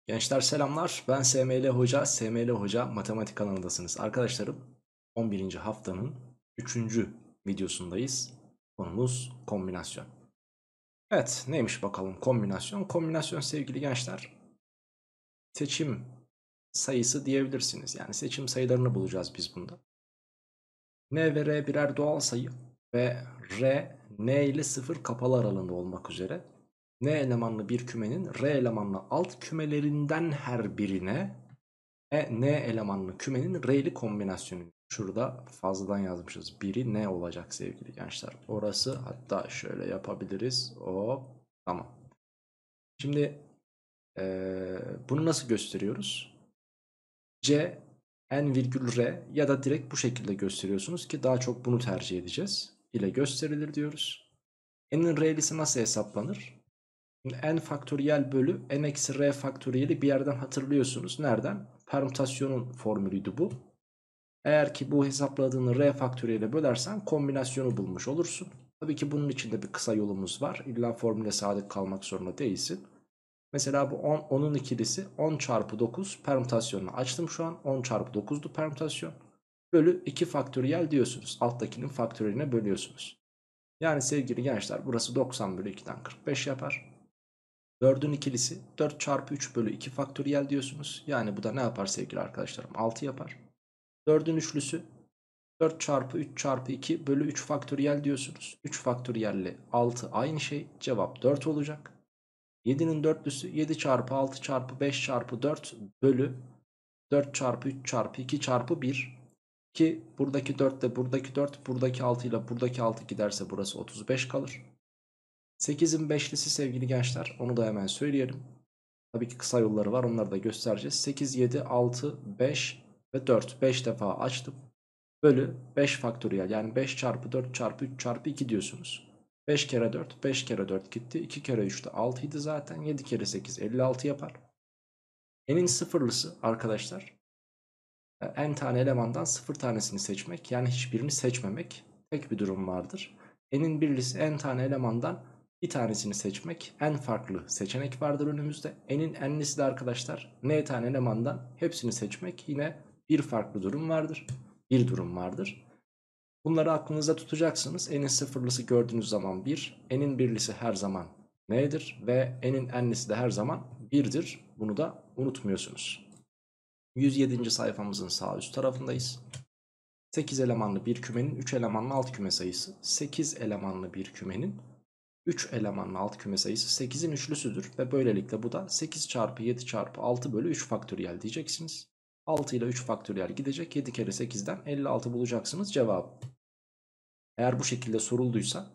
Gençler selamlar. Ben SML Hoca. SML Hoca matematik kanalındasınız. Arkadaşlarım 11. haftanın 3. videosundayız. Konumuz kombinasyon. Evet, neymiş bakalım kombinasyon? Kombinasyon sevgili gençler seçim sayısı diyebilirsiniz. Yani seçim sayılarını bulacağız biz bunda. N ve R birer doğal sayı ve R N ile 0 kapalı aralığında olmak üzere N elemanlı bir kümenin R elemanlı alt kümelerinden her birine N elemanlı kümenin R'li kombinasyonu. Şurada fazladan yazmışız. Biri ne olacak sevgili gençler? Orası, hatta şöyle yapabiliriz. Hop, tamam. Şimdi bunu nasıl gösteriyoruz? C n virgül r ya da direkt bu şekilde gösteriyorsunuz ki daha çok bunu tercih edeceğiz. İle gösterilir diyoruz. N'in r'lisi nasıl hesaplanır? N faktöriyel bölü n eksi r faktöriyeli bir yerden hatırlıyorsunuz. Nereden? Permütasyonun formülüydü bu. Eğer ki bu hesapladığını r faktöriyle bölersen kombinasyonu bulmuş olursun. Tabii ki bunun için de bir kısa yolumuz var. İlla formüle sadık kalmak zorunda değilsin. Mesela bu 10'un ikilisi 10 çarpı 9 permütasyonunu açtım şu an. 10 çarpı 9'du permütasyon. Bölü 2 faktöriyel diyorsunuz. Alttakinin faktöriyeline bölüyorsunuz. Yani sevgili gençler burası 90 bölü 2'den 45 yapar. 4'ün ikilisi 4 çarpı 3 bölü 2 faktöriyel diyorsunuz. Yani bu da ne yapar sevgili arkadaşlarım? 6 yapar. 4'ün üçlüsü 4 çarpı 3 çarpı 2 bölü 3 faktöriyel diyorsunuz. 3 faktöriyelle 6 aynı şey. Cevap 4 olacak. 7'nin dörtlüsü 7 çarpı 6 çarpı 5 çarpı 4 bölü 4 çarpı 3 çarpı 2 çarpı 1. Ki buradaki 4 ile buradaki 4, buradaki 6 ile buradaki 6 giderse burası 35 kalır. 8'in beşlisi sevgili gençler, onu da hemen söyleyelim. Tabii ki kısa yolları var, onları da göstereceğiz. 8, 7, 6, 5 ve 4. 5 defa açtım. Bölü 5 faktöriyel, yani 5 çarpı 4 çarpı 3 çarpı 2 diyorsunuz. 5 kere 4, 5 kere 4 gitti. 2 kere 3 de 6 idi zaten. 7 kere 8 56 yapar. N'in sıfırlısı arkadaşlar, n tane elemandan 0 tanesini seçmek, yani hiçbirini seçmemek. Tek bir durum vardır. N'in birlisi n tane elemandan bir tanesini seçmek. N farklı seçenek vardır önümüzde. N'in n'lisi de arkadaşlar n tane elemandan hepsini seçmek. Yine bir farklı durum vardır. Bir durum vardır. Bunları aklınızda tutacaksınız. N'in sıfırlısı gördüğünüz zaman 1. N'in birlisi her zaman n'dir. Ve n'in n'lisi de her zaman 1'dir. Bunu da unutmuyorsunuz. 107. sayfamızın sağ üst tarafındayız. 8 elemanlı bir kümenin 3 elemanlı alt küme sayısı. 8 elemanlı bir kümenin 3 elemanlı alt küme sayısı 8'in üçlüsüdür. Ve böylelikle bu da 8 çarpı 7 çarpı 6 bölü 3 faktöriyel diyeceksiniz. 6 ile 3 faktöriyel gidecek. 7 kere 8'den 56 bulacaksınız cevabı. Eğer bu şekilde sorulduysa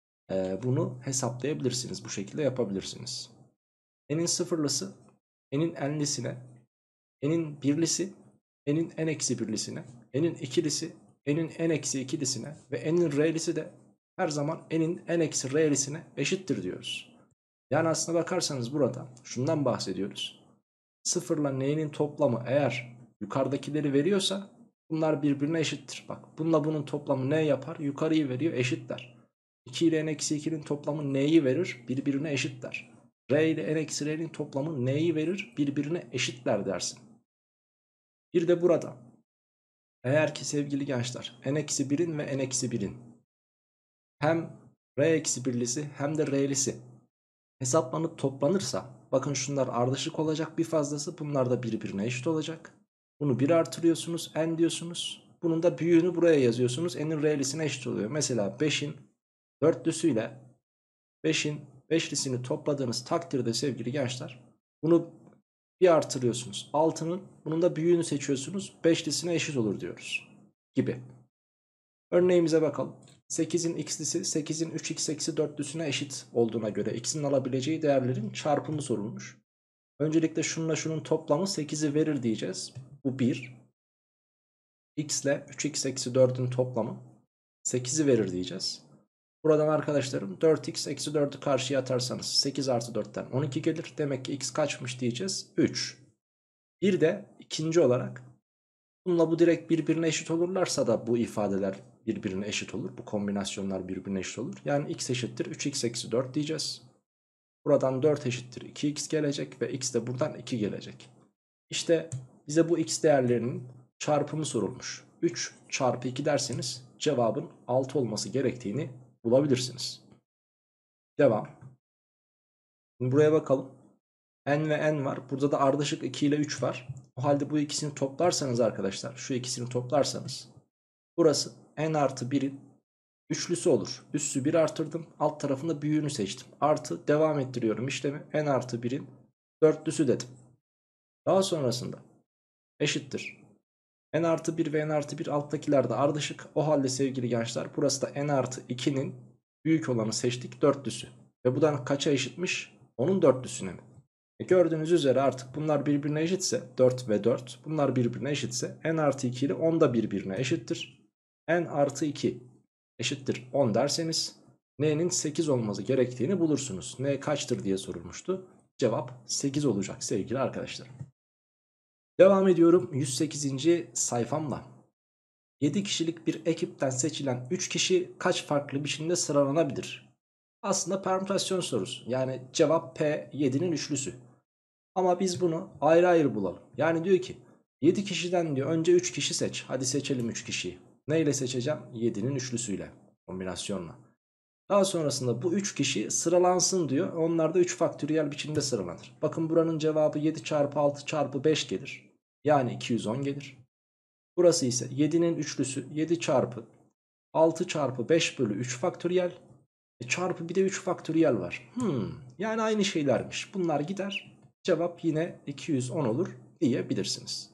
bunu hesaplayabilirsiniz. Bu şekilde yapabilirsiniz. N'in sıfırlısı n'in n'lisine, n'in birlisi n'in n eksi birlisine, n'in ikilisi n'in n eksi ikilisine ve n'in r'lisi de her zaman n'in n eksi r'lisine eşittir diyoruz. Yani aslına bakarsanız burada şundan bahsediyoruz. Sıfırla n'nin toplamı eğer yukarıdakileri veriyorsa bunlar birbirine eşittir. Bak, bununla bunun toplamı n yapar, yukarıyı veriyor, eşitler. 2 ile n eksi 2'nin toplamı n'yi verir, birbirine eşitler. R ile n eksi r'nin toplamı n'yi verir, birbirine eşitler dersin. Bir de burada eğer ki sevgili gençler n eksi 1'in ve n eksi 1'in hem r eksi birlisi hem de r'lisi hesaplanıp toplanırsa, bakın şunlar ardışık olacak, bir fazlası, bunlar da birbirine eşit olacak. Bunu 1 artırıyorsunuz, n diyorsunuz. Bunun da büyüğünü buraya yazıyorsunuz, n'in r'lisine eşit oluyor. Mesela 5'in dörtlüsüyle 5'in beşlisini topladığınız takdirde sevgili gençler bunu bir artırıyorsunuz. 6'nın, bunun da büyüğünü seçiyorsunuz, beşlisine eşit olur diyoruz gibi. Örneğimize bakalım. 8'in x'lisi 8'in 3x eksi 4'lüsüne eşit olduğuna göre x'in alabileceği değerlerin çarpımı sorulmuş. Öncelikle şununla şunun toplamı 8'i verir diyeceğiz. Bu 1. X ile 3x eksi 4'ün toplamı 8'i verir diyeceğiz. Buradan arkadaşlarım 4x eksi 4'ü karşıya atarsanız 8 artı 4'ten 12 gelir. Demek ki x kaçmış diyeceğiz? 3. Bir de ikinci olarak bununla bu direkt birbirine eşit olurlarsa da bu ifadeler birbirine eşit olur. Bu kombinasyonlar birbirine eşit olur. Yani x eşittir 3x eksi 4 diyeceğiz. Buradan 4 eşittir 2x gelecek ve x de buradan 2 gelecek. İşte bize bu x değerlerinin çarpımı sorulmuş. 3 çarpı 2 derseniz cevabın 6 olması gerektiğini bulabilirsiniz. Devam. Şimdi buraya bakalım. N ve N var. Burada da ardışık 2 ile 3 var. O halde bu ikisini toplarsanız arkadaşlar, şu ikisini toplarsanız burası N artı 1'in üçlüsü olur. Üssü 1 artırdım. Alt tarafında büyüğünü seçtim. Artı devam ettiriyorum işlemi. N artı 1'in dörtlüsü dedim. Daha sonrasında eşittir. N artı 1 ve N artı 1 alttakiler de ardışık. O halde sevgili gençler burası da N artı 2'nin büyük olanı seçtik, dörtlüsü. Ve bu da kaça eşitmiş? Onun dörtlüsüne mi? Gördüğünüz üzere artık bunlar birbirine eşitse 4 ve 4, bunlar birbirine eşitse N artı 2 ile 10 da birbirine eşittir. N artı 2 eşittir 10 derseniz N'nin 8 olması gerektiğini bulursunuz. N kaçtır diye sorulmuştu. Cevap 8 olacak sevgili arkadaşlar. Devam ediyorum 108. sayfamla. 7 kişilik bir ekipten seçilen 3 kişi kaç farklı biçimde sıralanabilir? Aslında permütasyon sorusu. Yani cevap P 7'nin üçlüsü. Ama biz bunu ayrı ayrı bulalım. Yani diyor ki 7 kişiden diyor önce 3 kişi seç. Hadi seçelim 3 kişiyi. Neyle seçeceğim? 7'nin üçlüsüyle. Kombinasyonla. Daha sonrasında bu 3 kişi sıralansın diyor. Onlar da 3 faktöriyel biçimde sıralanır. Bakın buranın cevabı 7 çarpı 6 çarpı 5 gelir. Yani 210 gelir. Burası ise 7'nin üçlüsü 7 çarpı 6 çarpı 5 bölü 3 faktöriyel. Çarpı bir de 3 faktöriyel var. Yani aynı şeylermiş. Bunlar gider. Cevap yine 210 olur diyebilirsiniz.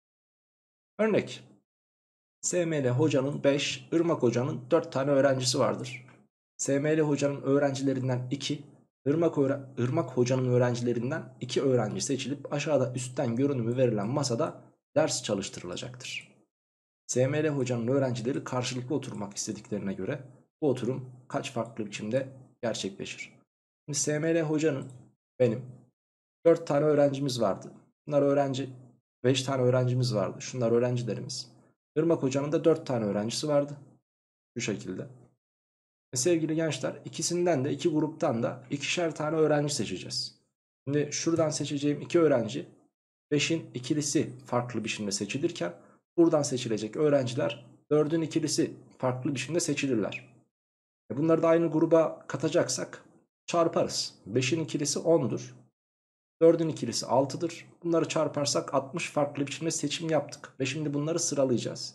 Örnek. SML hocanın 5, Irmak hocanın 4 tane öğrencisi vardır. SML hocanın öğrencilerinden 2, Irmak hocanın öğrencilerinden 2 öğrenci seçilip aşağıda üstten görünümü verilen masada ders çalıştırılacaktır. SML hocanın öğrencileri karşılıklı oturmak istediklerine göre bu oturum kaç farklı biçimde gerçekleşir? Şimdi SML hocanın benim 4 tane öğrencimiz vardı. Bunlar öğrenci, 5 tane öğrencimiz vardı. Şunlar öğrencilerimiz. Irmak hocanın da 4 tane öğrencisi vardı. Bu şekilde. Sevgili gençler, ikisinden de iki gruptan da ikişer tane öğrenci seçeceğiz. Şimdi şuradan seçeceğim 2 öğrenci 5'in ikilisi farklı biçimde seçilirken buradan seçilecek öğrenciler 4'ün ikilisi farklı biçimde seçilirler. Bunları da aynı gruba katacaksak çarparız. 5'in ikilisi 10'dur. 4'ün ikilisi 6'dır. Bunları çarparsak 60 farklı biçimde seçim yaptık. Ve şimdi bunları sıralayacağız.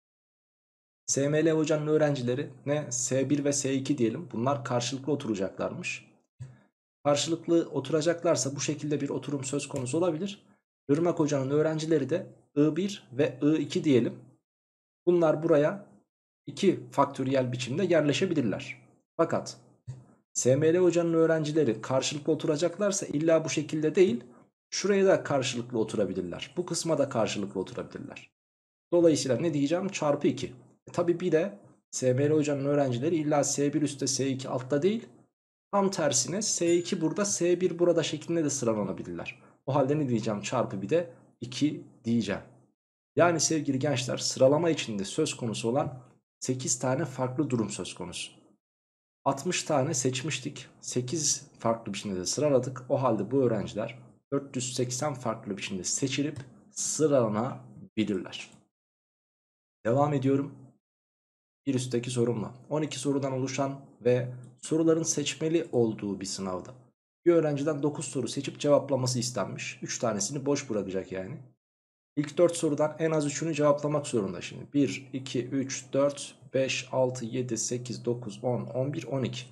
SML hocanın öğrencileri ne? S1 ve S2 diyelim. Bunlar karşılıklı oturacaklarmış. Karşılıklı oturacaklarsa bu şekilde bir oturum söz konusu olabilir. Irmak hocanın öğrencileri de I1 ve I2 diyelim. Bunlar buraya 2 faktöriyel biçimde yerleşebilirler. Fakat SML hocanın öğrencileri karşılıklı oturacaklarsa illa bu şekilde değil, şuraya da karşılıklı oturabilirler. Bu kısma da karşılıklı oturabilirler. Dolayısıyla ne diyeceğim? Çarpı 2. Tabii bir de SML hocanın öğrencileri illa S1 üstte S2 altta değil. Tam tersine S2 burada S1 burada şeklinde de sıralanabilirler. O halde ne diyeceğim? Çarpı bir de 2 diyeceğim. Yani sevgili gençler sıralama içinde söz konusu olan 8 tane farklı durum söz konusu. 60 tane seçmiştik. 8 farklı biçimde de sıraladık. O halde bu öğrenciler 480 farklı biçimde seçilip sıralanabilirler. Devam ediyorum. Bir üstteki sorumla. 12 sorudan oluşan ve soruların seçmeli olduğu bir sınavda bir öğrenciden 9 soru seçip cevaplaması istenmiş. 3 tanesini boş bırakacak yani. İlk 4 sorudan en az 3'ünü cevaplamak zorunda şimdi. 1, 2, 3, 4, 5, 6, 7, 8, 9, 10, 11, 12.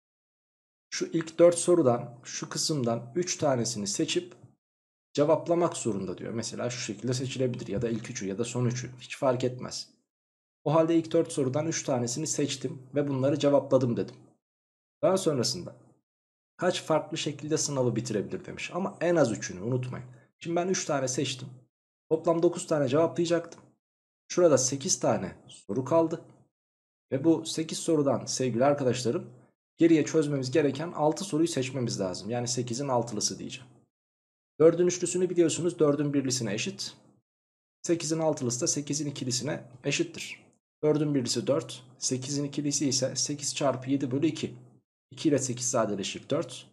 Şu ilk 4 sorudan, şu kısımdan 3 tanesini seçip cevaplamak zorunda diyor. Mesela şu şekilde seçilebilir ya da ilk 3'ü ya da son 3'ü hiç fark etmez. O halde ilk 4 sorudan 3 tanesini seçtim ve bunları cevapladım dedim. Daha sonrasında kaç farklı şekilde sınavı bitirebilir demiş ama en az 3'ünü unutmayın. Şimdi ben 3 tane seçtim. Toplam 9 tane cevaplayacaktım. Şurada 8 tane soru kaldı. Ve bu 8 sorudan sevgili arkadaşlarım geriye çözmemiz gereken 6 soruyu seçmemiz lazım. Yani 8'in altılısı diyeceğim. 4'ün üçlüsünü biliyorsunuz 4'ün birlisine eşit. 8'in altılısı da 8'in ikilisine eşittir. 4'ün birlisi 4. 8'in ikilisi ise 8 çarpı 7 bölü 2. 2 ile 8 sadeleşir 4.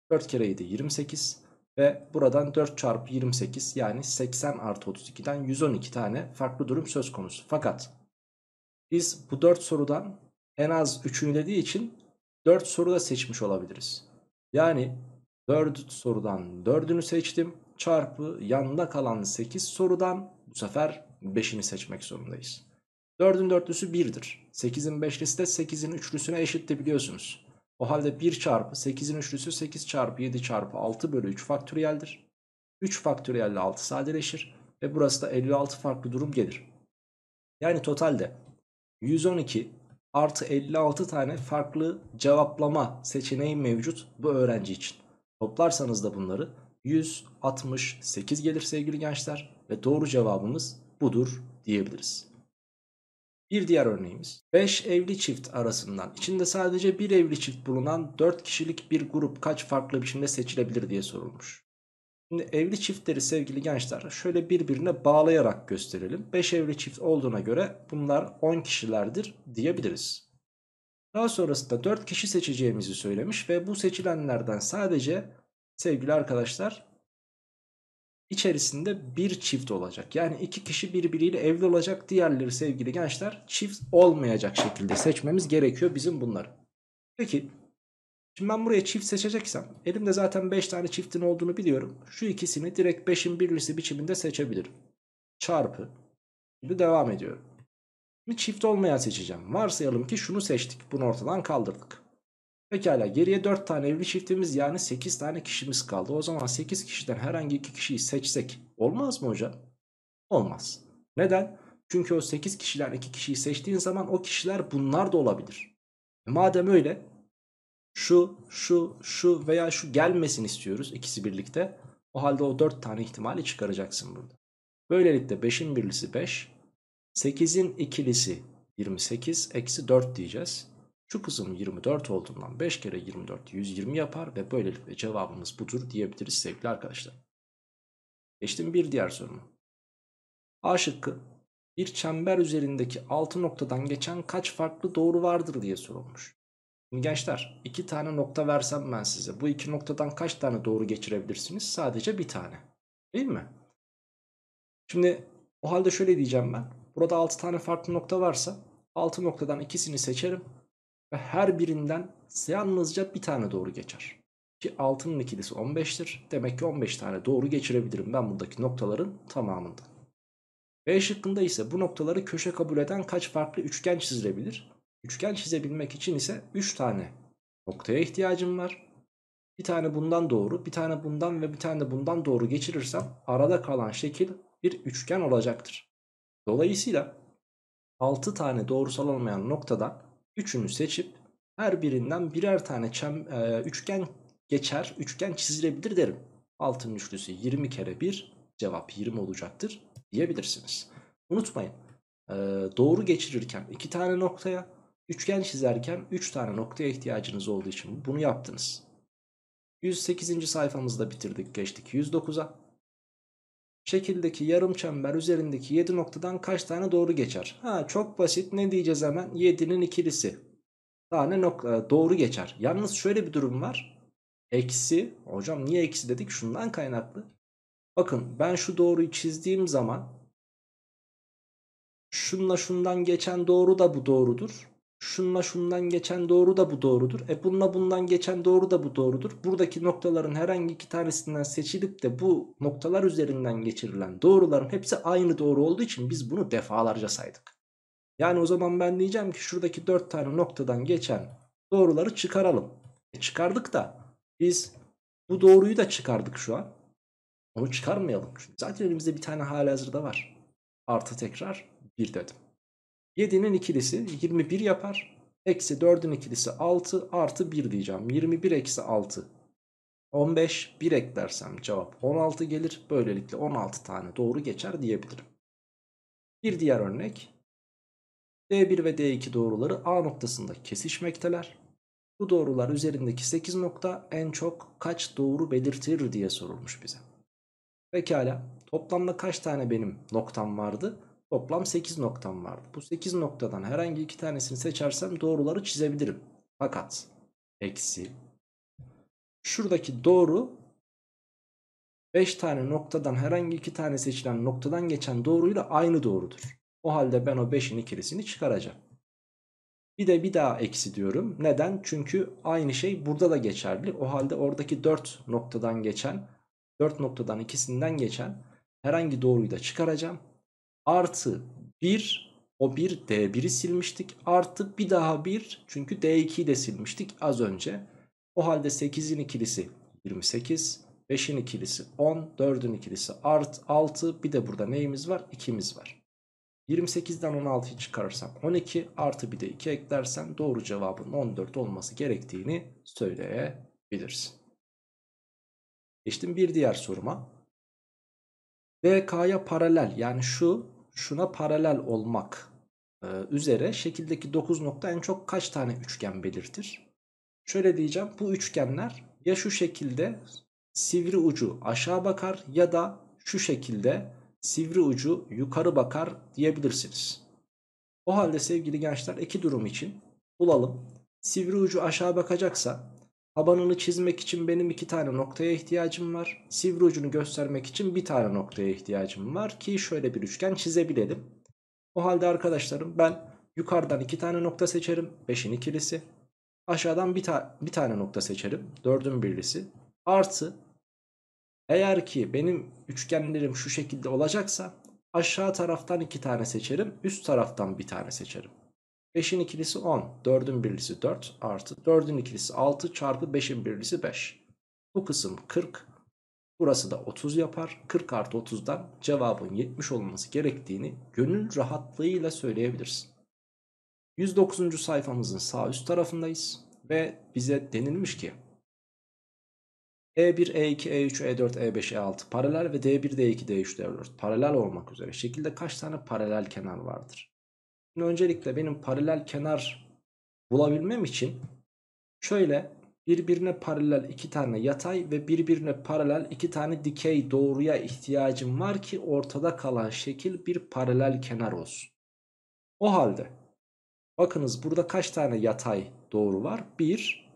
4 kere 7 28 ve buradan 4 çarpı 28 yani 80 artı 32'den 112 tane farklı durum söz konusu. Fakat biz bu 4 sorudan en az 3'ünü dediği için 4 soru da seçmiş olabiliriz. Yani 4 sorudan 4'ünü seçtim çarpı yanında kalan 8 sorudan bu sefer 5'ini seçmek zorundayız. 4'ün dörtlüsü 1'dir. 8'in beşlisi de 8'in üçlüsüne eşittir biliyorsunuz. O halde 1 çarpı 8'in üçlüsü 8 çarpı 7 çarpı 6 bölü 3 faktöriyeldir. 3 faktöriyelle 6 sadeleşir ve burası da 56 farklı durum gelir. Yani totalde 112 artı 56 tane farklı cevaplama seçeneği mevcut bu öğrenci için. Toplarsanız da bunları 168 gelir sevgili gençler ve doğru cevabımız budur diyebiliriz. Bir diğer örneğimiz 5 evli çift arasından içinde sadece bir evli çift bulunan 4 kişilik bir grup kaç farklı biçimde seçilebilir diye sorulmuş. Şimdi evli çiftleri sevgili gençler şöyle birbirine bağlayarak gösterelim. 5 evli çift olduğuna göre bunlar 10 kişilerdir diyebiliriz. Daha sonrasında 4 kişi seçeceğimizi söylemiş ve bu seçilenlerden sadece sevgili arkadaşlar içerisinde bir çift olacak. Yani 2 kişi birbiriyle evli olacak, diğerleri sevgili gençler çift olmayacak şekilde seçmemiz gerekiyor bizim bunları. Peki şimdi ben buraya çift seçeceksem elimde zaten 5 tane çiftin olduğunu biliyorum. Şu ikisini direkt 5'in birlisi biçiminde seçebilirim. Çarpı. Şimdi devam ediyorum. Şimdi çift olmayan seçeceğim. Varsayalım ki şunu seçtik. Bunu ortadan kaldırdık. Pekala geriye 4 tane evli çiftimiz yani 8 tane kişimiz kaldı. O zaman 8 kişiden herhangi 2 kişiyi seçsek olmaz mı hocam? Olmaz. Neden? Çünkü o 8 kişiden 2 kişiyi seçtiğin zaman o kişiler bunlar da olabilir. Madem öyle şu veya şu gelmesin istiyoruz ikisi birlikte. O halde o 4 tane ihtimali çıkaracaksın burada. Böylelikle 5'in birlisi 5, 8'in ikilisi 28 eksi 4 diyeceğiz. Şu kısım 24 olduğundan 5 kere 24 120 yapar ve böylelikle cevabımız budur diyebiliriz sevgili arkadaşlar. Geçtim bir diğer soruma. A şıkkı bir çember üzerindeki 6 noktadan geçen kaç farklı doğru vardır diye sorulmuş. Şimdi gençler 2 tane nokta versem ben size bu 2 noktadan kaç tane doğru geçirebilirsiniz? Sadece bir tane değil mi? Şimdi o halde şöyle diyeceğim ben. Burada 6 tane farklı nokta varsa 6 noktadan ikisini seçerim ve her birinden yalnızca bir tane doğru geçer. Ki 6'nın ikilisi 15'tir. Demek ki 15 tane doğru geçirebilirim ben buradaki noktaların tamamında. B şıkkında ise bu noktaları köşe kabul eden kaç farklı üçgen çizilebilir? Üçgen çizebilmek için ise 3 tane noktaya ihtiyacım var. Bir tane bundan doğru, bir tane bundan ve bir tane de bundan doğru geçirirsem arada kalan şekil bir üçgen olacaktır. Dolayısıyla 6 tane doğrusal olmayan noktadan 3'ünü seçip her birinden birer tane üçgen geçer, üçgen çizilebilir derim. 6'nın üçlüsü 20 kere 1 cevap 20 olacaktır diyebilirsiniz. Unutmayın doğru geçirirken 2 tane noktaya, üçgen çizerken 3 tane noktaya ihtiyacınız olduğu için bunu yaptınız. 108. sayfamızda bitirdik, geçtik 109'a. Şekildeki yarım çember üzerindeki 7 noktadan kaç tane doğru geçer? Çok basit, ne diyeceğiz hemen? 7'nin ikilisi tane nokta doğru geçer. Yalnız şöyle bir durum var. Eksi, hocam niye eksi dedik? Şundan kaynaklı. Bakın ben şu doğruyu çizdiğim zaman şunla şundan geçen doğru da bu doğrudur. Şunla şundan geçen doğru da bu doğrudur. Bununla bundan geçen doğru da bu doğrudur. Buradaki noktaların herhangi iki tanesinden seçilip de bu noktalar üzerinden geçirilen doğruların hepsi aynı doğru olduğu için biz bunu defalarca saydık. Yani o zaman ben diyeceğim ki şuradaki 4 tane noktadan geçen doğruları çıkaralım. Çıkardık da biz bu doğruyu da çıkardık şu an. Onu çıkarmayalım. Çünkü zaten elimizde bir tane halihazırda var. Artı tekrar 1 dedim. 7'nin ikilisi 21 yapar. Eksi 4'ün ikilisi 6 artı 1 diyeceğim. 21 eksi 6 15, 1 eklersem cevap 16 gelir. Böylelikle 16 tane doğru geçer diyebilirim. Bir diğer örnek. D1 ve D2 doğruları A noktasında kesişmekteler. Bu doğrular üzerindeki 8 nokta en çok kaç doğru belirtir diye sorulmuş bize. Pekala, toplamda kaç tane benim noktam vardı? Toplam 8 noktam vardı. Bu 8 noktadan herhangi iki tanesini seçersem doğruları çizebilirim. Fakat eksi Şuradaki doğru 5 tane noktadan herhangi 2 tane seçilen noktadan geçen doğruyla aynı doğrudur. O halde ben o 5'in ikilisini çıkaracağım. Bir daha eksi diyorum. Neden? Çünkü aynı şey burada da geçerli. O halde oradaki 4 noktadan geçen, 4 noktadan ikisinden geçen herhangi doğruyu da çıkaracağım. Artı 1, o bir D1'i silmiştik. Artı bir daha 1, çünkü D2'yi de silmiştik az önce. O halde 8'in ikilisi 28, 5'in ikilisi 10, 4'ün ikilisi art 6, bir de burada neyimiz var? 2'miz var. 28'den 16'yı çıkarırsam 12, artı bir de 2 eklersen doğru cevabın 14 olması gerektiğini söyleyebilirsin. Geçtim bir diğer soruma. DK'ya paralel, yani şuna paralel olmak üzere şekildeki 9 nokta en çok kaç tane üçgen belirtir? Şöyle diyeceğim, bu üçgenler ya şu şekilde sivri ucu aşağı bakar ya da şu şekilde sivri ucu yukarı bakar diyebilirsiniz. O halde sevgili gençler, iki durum için bulalım. Sivri ucu aşağı bakacaksa tabanını çizmek için benim 2 tane noktaya ihtiyacım var. Sivri ucunu göstermek için bir tane noktaya ihtiyacım var ki şöyle bir üçgen çizebilelim. O halde arkadaşlarım, ben yukarıdan 2 tane nokta seçerim. 5'in ikilisi. Aşağıdan bir tane nokta seçerim. 4'ün birlisi. Artı, eğer ki benim üçgenlerim şu şekilde olacaksa aşağı taraftan 2 tane seçerim. Üst taraftan bir tane seçerim. 5'in ikilisi 10. 4'ün birlisi 4 artı 4'ün ikilisi 6 çarpı 5'in birlisi 5. Bu kısım 40. Burası da 30 yapar. 40 artı 30'dan cevabın 70 olması gerektiğini gönül rahatlığıyla söyleyebilirsin. 109. sayfamızın sağ üst tarafındayız. Ve bize denilmiş ki E1, E2, E3, E4, E5, E6 paralel ve D1, D2, D3, D4 paralel olmak üzere şekilde kaç tane paralel kenar vardır? Şimdi öncelikle benim paralel kenar bulabilmem için şöyle birbirine paralel 2 tane yatay ve birbirine paralel 2 tane dikey doğruya ihtiyacım var ki ortada kalan şekil bir paralel kenar olsun. O halde bakınız, burada kaç tane yatay doğru var? 1,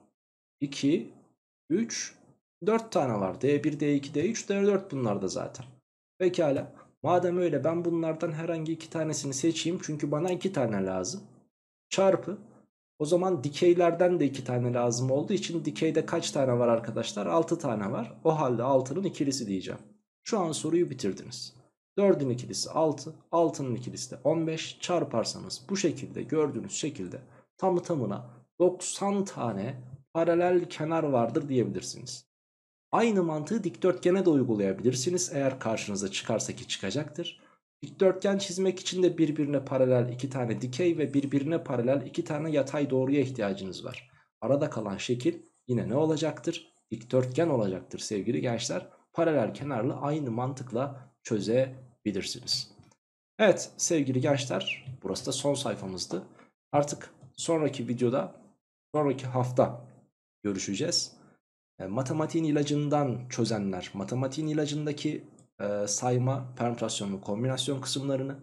2, 3, 4 tane var. D1, D2, D3, D4 bunlar da zaten. Pekala. Madem öyle, ben bunlardan herhangi 2 tanesini seçeyim. Çünkü bana 2 tane lazım. Çarpı. O zaman dikeylerden de 2 tane lazım olduğu için dikeyde kaç tane var arkadaşlar? 6 tane var. O halde 6'nın ikilisi diyeceğim. Şu an soruyu bitirdiniz. 4'ün ikilisi 6, 6'nın ikilisi de 15. Çarparsanız bu şekilde, gördüğünüz şekilde tamı tamına 90 tane paralel kenar vardır diyebilirsiniz. Aynı mantığı dikdörtgene de uygulayabilirsiniz. Eğer karşınıza çıkarsa, ki çıkacaktır. Dikdörtgen çizmek için de birbirine paralel 2 tane dikey ve birbirine paralel 2 tane yatay doğruya ihtiyacınız var. Arada kalan şekil yine ne olacaktır? Dikdörtgen olacaktır sevgili gençler. Paralel kenarlı aynı mantıkla çözebilirsiniz. Evet sevgili gençler, burası da son sayfamızdı. Artık sonraki videoda, sonraki hafta görüşeceğiz. Matematiğin ilacından çözenler, matematiğin ilacındaki sayma, permütasyon ve kombinasyon kısımlarını,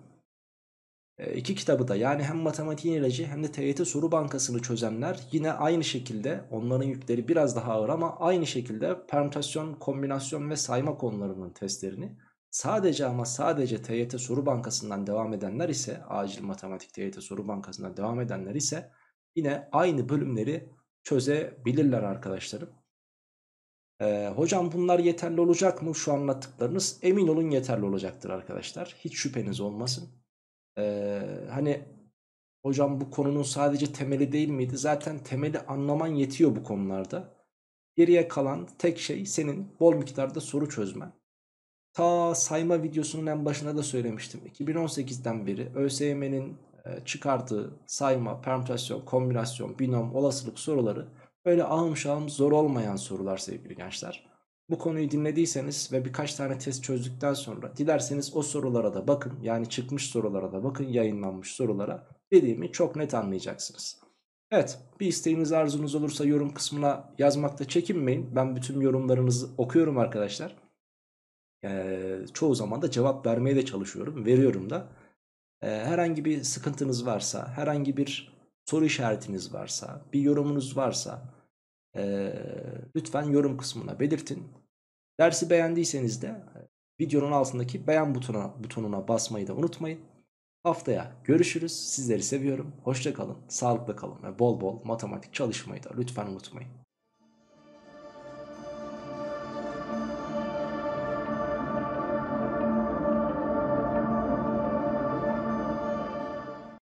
iki kitabı da, yani hem matematiğin ilacı hem de TYT soru bankasını çözenler yine aynı şekilde, onların yükleri biraz daha ağır ama aynı şekilde permütasyon, kombinasyon ve sayma konularının testlerini, sadece ama sadece TYT soru bankasından devam edenler ise, acil matematik TYT soru bankasından devam edenler ise yine aynı bölümleri çözebilirler arkadaşlarım. Hocam bunlar yeterli olacak mı şu anlattıklarınız? Emin olun yeterli olacaktır arkadaşlar. Hiç şüpheniz olmasın. Hani hocam bu konunun sadece temeli değil miydi? Zaten temeli anlaman yetiyor bu konularda. Geriye kalan tek şey senin bol miktarda soru çözmen. Ta sayma videosunun en başına da söylemiştim. 2018'den beri ÖSYM'nin çıkardığı sayma, permütasyon, kombinasyon, binom, olasılık soruları öyle ahım şahım zor olmayan sorular sevgili gençler. Bu konuyu dinlediyseniz ve birkaç tane test çözdükten sonra dilerseniz o sorulara da bakın. Yani çıkmış sorulara da bakın, yayınlanmış sorulara. Dediğimi çok net anlayacaksınız. Evet, bir isteğiniz, arzunuz olursa yorum kısmına yazmakta çekinmeyin. Ben bütün yorumlarınızı okuyorum arkadaşlar. Çoğu zaman da cevap vermeye de çalışıyorum. Veriyorum da. Herhangi bir sıkıntınız varsa, herhangi bir soru işaretiniz varsa, bir yorumunuz varsa lütfen yorum kısmına belirtin. Dersi beğendiyseniz de videonun altındaki beğen butonuna basmayı da unutmayın. Haftaya görüşürüz. Sizleri seviyorum. Hoşça kalın, sağlıklı kalın ve bol bol matematik çalışmayı da lütfen unutmayın.